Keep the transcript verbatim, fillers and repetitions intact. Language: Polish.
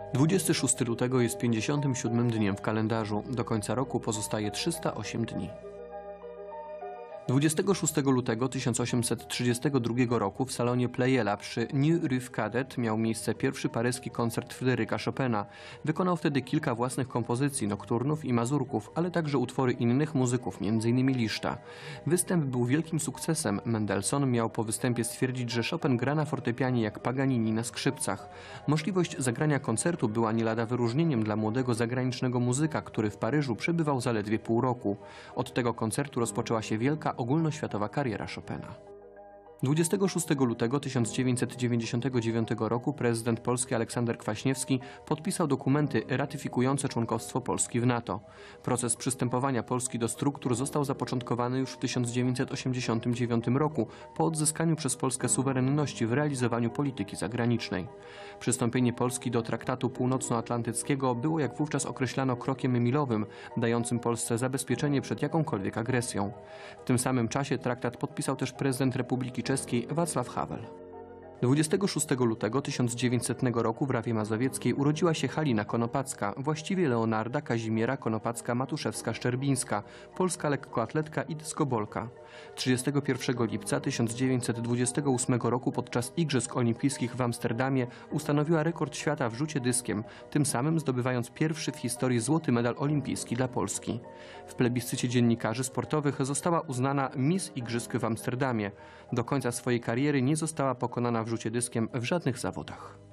dwudziestego szóstego lutego jest pięćdziesiątym siódmym dniem w kalendarzu. Do końca roku pozostaje trzysta osiem dni. dwudziestego szóstego lutego tysiąc osiemset trzydziestego drugiego roku w salonie Pleyela przy New Rue Cadet miał miejsce pierwszy paryski koncert Fryderyka Chopina. Wykonał wtedy kilka własnych kompozycji, nokturnów i mazurków, ale także utwory innych muzyków, między innymi Liszta. Występ był wielkim sukcesem. Mendelssohn miał po występie stwierdzić, że Chopin gra na fortepianie jak Paganini na skrzypcach. Możliwość zagrania koncertu była nie lada wyróżnieniem dla młodego zagranicznego muzyka, który w Paryżu przebywał zaledwie pół roku. Od tego koncertu rozpoczęła się wielka ogólnoświatowa kariera Chopina. dwudziestego szóstego lutego tysiąc dziewięćset dziewięćdziesiątego dziewiątego roku prezydent Polski Aleksander Kwaśniewski podpisał dokumenty ratyfikujące członkostwo Polski w NATO. Proces przystępowania Polski do struktur został zapoczątkowany już w tysiąc dziewięćset osiemdziesiątym dziewiątym roku po odzyskaniu przez Polskę suwerenności w realizowaniu polityki zagranicznej. Przystąpienie Polski do Traktatu Północnoatlantyckiego było, jak wówczas określano, krokiem milowym, dającym Polsce zabezpieczenie przed jakąkolwiek agresją. W tym samym czasie traktat podpisał też prezydent Republiki Czeskiej Wacław Havel. dwudziestego szóstego lutego tysiąc dziewięćsetnego roku w Rawie Mazowieckiej urodziła się Halina Konopacka, właściwie Leonarda Kazimiera Konopacka-Matuszewska-Szczerbińska, polska lekkoatletka i dyskobolka. trzydziestego pierwszego lipca tysiąc dziewięćset dwudziestego ósmego roku podczas Igrzysk Olimpijskich w Amsterdamie ustanowiła rekord świata w rzucie dyskiem, tym samym zdobywając pierwszy w historii złoty medal olimpijski dla Polski. W plebiscycie dziennikarzy sportowych została uznana Miss Igrzysk w Amsterdamie. Do końca swojej kariery nie została pokonana w rzucie dyskiem w żadnych zawodach.